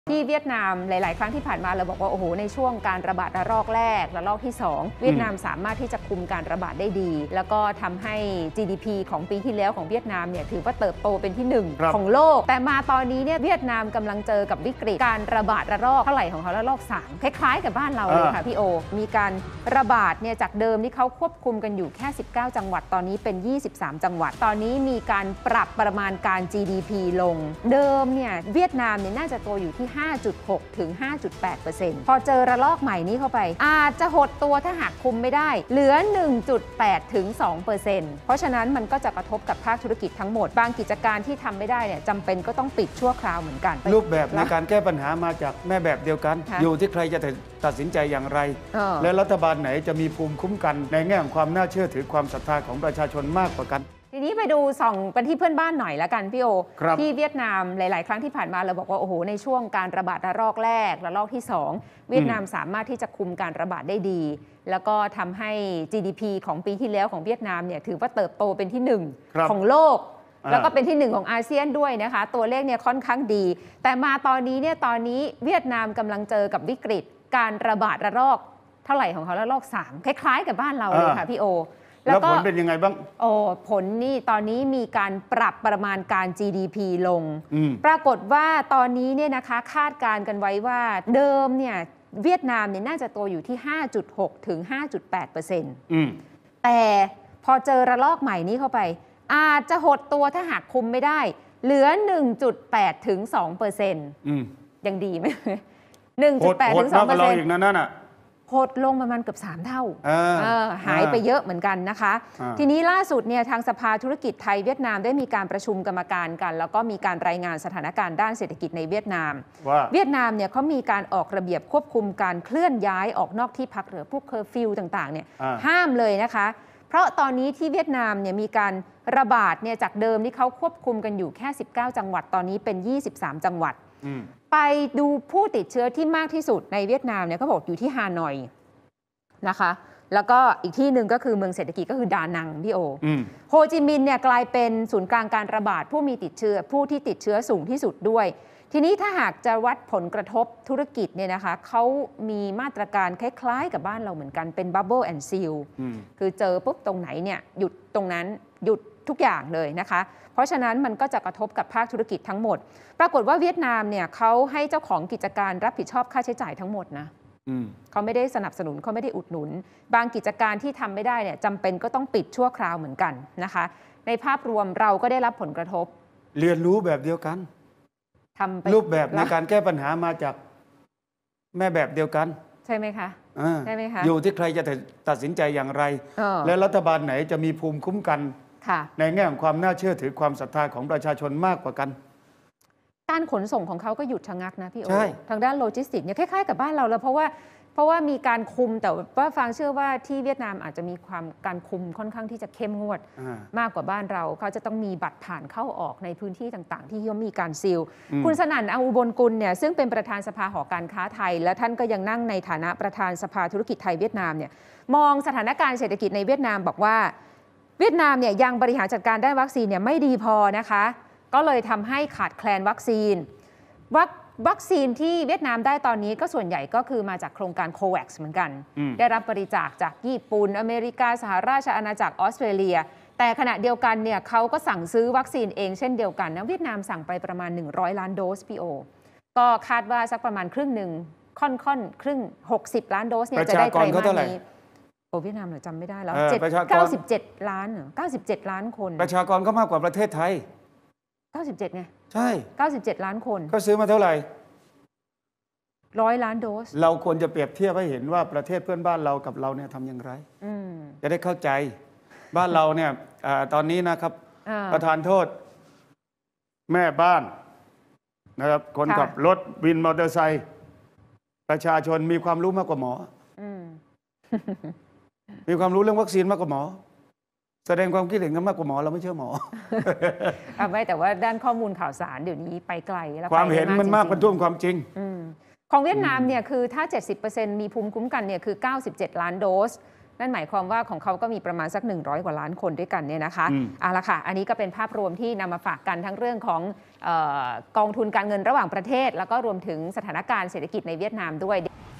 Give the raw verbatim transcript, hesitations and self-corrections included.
ที่เวียดนามหลายๆครั้งที่ผ่านมาเราบอกว่าโอ้โหในช่วงการระบาดระลอกแรกระลอกที่สองเวียดนามสามารถที่จะคุมการระบาดได้ดีแล้วก็ทำให้ จี ดี พี ของปีที่แล้วของเวียดนามเนี่ยถือว่าเติบโตเป็นที่หนึ่งของโลกแต่มาตอนนี้เนี่ยเวียดนามกำลังเจอกับวิกฤตการระบาดระลอกเท่าไหร่ของเขาระลอกสามคล้ายๆกับบ้านเราเลยค่ะพี่โอมีการระบาดเนี่ยจากเดิมที่เขาควบคุมกันอยู่แค่สิบเก้าจังหวัดตอนนี้เป็นยี่สิบสามจังหวัดตอนนี้มีการปรับประมาณการ จี ดี พี ลงเดิมเนี่ยเวียดนามเนี่ยน่าจะโตอยู่ที่ ห้าจุดหก ถึง ห้าจุดแปดเปอร์เซ็นต์ พอเจอระลอกใหม่นี้เข้าไปอาจจะหดตัวถ้าหากคุมไม่ได้เหลือ หนึ่งจุดแปด ถึง สองเปอร์เซ็นต์ เพราะฉะนั้นมันก็จะกระทบกับภาคธุรกิจทั้งหมดบางกิจการที่ทำไม่ได้เนี่ยจำเป็นก็ต้องปิดชั่วคราวเหมือนกันรูปแบบในการแก้ปัญหามาจากแม่แบบเดียวกันอยู่ที่ใครจะตัดสินใจอย่างไรและรัฐบาลไหนจะมีภูมิคุ้มกันในแง่ของความน่าเชื่อถือความศรัทธาของประชาชนมากกว่ากันทีนี้ไปดูส่องกันที่เพื่อนบ้านหน่อยละกันพี่โอที่เวียดนามหลายๆครั้งที่ผ่านมาเราบอกว่าโอ้โหในช่วงการระบาดระลอกแรกระลอกที่สองเวียดนามสามารถที่จะคุมการระบาดได้ดีแล้วก็ทำให้ จี ดี พี ของปีที่แล้วของเวียดนามเนี่ยถือว่าเติบโตเป็นที่หนึ่งของโลกแล้วก็เป็นที่หนึ่งของอาเซียนด้วยนะคะตัวเลขเนี่ยค่อนข้างดีแต่มาตอนนี้เนี่ยตอนนี้เวียดนามกำลังเจอกับวิกฤตการระบาดระลอกเท่าไหร่ของเขาระลอกสามคล้ายๆกับบ้านเราเลยค่ะพี่โอแล้วผลเป็นยังไงบ้างโอ้ผลนี่ตอนนี้มีการปรับประมาณการ จี ดี พี ลงปรากฏว่าตอนนี้เนี่ยนะคะคาดการณ์กันไว้ว่าเดิมเนี่ยเวียดนามเนี่ยน่าจะโตอยู่ที่ ห้าจุดหก ถึง ห้าจุดแปดเปอร์เซ็นต์ แต่พอเจอระลอกใหม่นี้เข้าไปอาจจะหดตัวถ้าหากคุมไม่ได้เหลือ หนึ่งจุดแปด ถึง สองเปอร์เซ็นต์ ยังดีไหม หนึ่งจุดแปด ถึง สองเปอร์เซ็นต์อีกนั่นน่ะหดลงประมาณเกือบสามเท่าหายไปเยอะเหมือนกันนะคะทีนี้ล่าสุดเนี่ยทางสภาธุรกิจไทยเวียดนามได้มีการประชุมกรรมการกันแล้วก็มีการรายงานสถานการณ์ด้านเศรษฐกิจในเวียดนามเวียดนามเนี่ยเขามีการออกระเบียบควบคุมการเคลื่อนย้ายออกนอกที่พักหรือพวกเคอร์ฟิวต่างๆเนี่ยห้ามเลยนะคะเพราะตอนนี้ที่เวียดนามเนี่ยมีการระบาดเนี่ยจากเดิมที่เขาควบคุมกันอยู่แค่สิบเก้าจังหวัดตอนนี้เป็นยี่สิบสามจังหวัดไปดูผู้ติดเชื้อที่มากที่สุดในเวียดนามเนี่ยเขาบอกอยู่ที่ฮานอยนะคะแล้วก็อีกที่หนึ่งก็คือเมืองเศรษฐกิจก็คือดานังพี่โอโฮจิมินห์เนี่ยกลายเป็นศูนย์กลางการระบาดผู้มีติดเชื้อผู้ที่ติดเชื้อสูงที่สุดด้วยทีนี้ถ้าหากจะวัดผลกระทบธุรกิจเนี่ยนะคะเขามีมาตรการคล้ายๆกับบ้านเราเหมือนกันเป็น Bubble and Seal คือเจอปุ๊บตรงไหนเนี่ยหยุดตรงนั้นหยุดทุกอย่างเลยนะคะเพราะฉะนั้นมันก็จะกระทบกับภาคธุรกิจทั้งหมดปรากฏว่าเวียดนามเนี่ยเขาให้เจ้าของกิจการรับผิดชอบค่าใช้จ่ายทั้งหมดนะเขาไม่ได้สนับสนุนเขาไม่ได้อุดหนุนบางกิจการที่ทำไม่ได้เนี่ยจำเป็นก็ต้องปิดชั่วคราวเหมือนกันนะคะในภาพรวมเราก็ได้รับผลกระทบเรียนรู้แบบเดียวกันทำไปรูปแบบในการแก้ปัญหามาจากแม่แบบเดียวกันใช่ไหมคะใช่ไหมคะอยู่ที่ใครจะตัดสินใจอย่างไรและรัฐบาลไหนจะมีภูมิคุ้มกันในแง่ของความน่าเชื่อถือความศรัทธาของประชาชนมากกว่ากันการขนส่งของเขาก็หยุดชะงักนะพี่โอทางด้านโลจิสติกส์เนี่ยคล้ายๆกับบ้านเราแล้วเพราะว่าเพราะว่ามีการคุมแต่ว่าฟังเชื่อว่าที่เวียดนามอาจจะมีความการคุมค่อนข้างที่จะเข้มงวดมากกว่าบ้านเราเขาจะต้องมีบัตรผ่านเข้าออกในพื้นที่ต่างๆที่เขามีการซีลคุณสนั่น อุบลกุลเนี่ยซึ่งเป็นประธานสภาหอการค้าไทยและท่านก็ยังนั่งในฐานะประธานสภาธุรกิจไทยเวียดนามเนี่ยมองสถานการณ์เศรษฐกิจในเวียดนามบอกว่าเวียดนามเนี่ยยังบริหารจัดการด้านวัคซีนเนี่ยไม่ดีพอนะคะก็เลยทำให้ขาดแคลนวัคซีนวัควัคซีนที่เวียดนามได้ตอนนี้ก็ส่วนใหญ่ก็คือมาจากโครงการโควัคซ์เหมือนกันได้รับบริจาคจากญี่ปุ่นอเมริกาสหราชอาณาจักรออสเตรเลียแต่ขณะเดียวกันเนี่ยเขาก็สั่งซื้อวัคซีนเองเช่นเดียวกันนะเวียดนามสั่งไปประมาณหนึ่งร้อยล้านโดสพี่โอก็คาดว่าสักประมาณครึ่งหนึ่งค่อนๆครึ่งหกสิบล้านโดสเนี่ยจะได้ไตรมาสนี้โอ้เวียดนามเหรอจำไม่ได้แล้วเก้าสิบเจ็ดล้านเหรอเก้าสิบเจ็ดล้านคนประชากรก็มากกว่าประเทศไทยเก้าสิบเจ็ดไงใช่เก้าสิบเจ็ดล้านคนก็ซื้อมาเท่าไหร่ร้อยล้านโดสเราควรจะเปรียบเทียบให้เห็นว่าประเทศเพื่อนบ้านเรากับเราเนี่ยทำอย่างไรจะได้เข้าใจบ้านเราเนี่ยตอนนี้นะครับประธานโทษแม่บ้านนะครับคนขับรถวินมอเตอร์ไซค์ประชาชนมีความรู้มากกว่าหมอมีความรู้เรื่องวัคซีนมากกว่าหมอแสดงความคิดเห็นกันมากกว่าหมอเราไม่เชื่อหมอเอาไว้แต่ว่าด้านข้อมูลข่าวสารเดี๋ยวนี้ไปไกลแล้วความเห็นมันมากกว่าท่วงความจริงของเวียดนามเนี่ยคือถ้า เจ็ดสิบเปอร์เซ็นต์ มีภูมิคุ้มกันเนี่ยคือเก้าสิบเจ็ดล้านโดสนั่นหมายความว่าของเขาก็มีประมาณสักหนึ่งร้อยกว่าล้านคนด้วยกันเนี่ยนะคะเอาละค่ะอันนี้ก็เป็นภาพรวมที่นำมาฝากกันทั้งเรื่องของเอ่อกองทุนการเงินระหว่างประเทศแล้วก็รวมถึงสถานการณ์เศรษฐกิจในเวียดนามด้วย